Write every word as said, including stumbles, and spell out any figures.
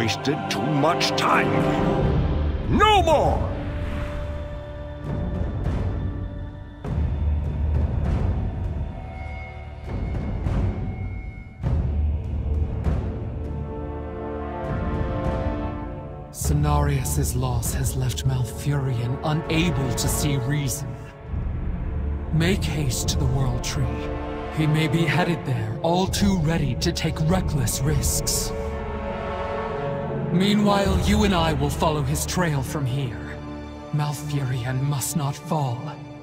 wasted too much time. No more! Cenarius' loss has left Malfurion unable to see reason. Make haste to the World Tree. He may be headed there, all too ready to take reckless risks. Meanwhile, you and I will follow his trail from here. Malfurion must not fall.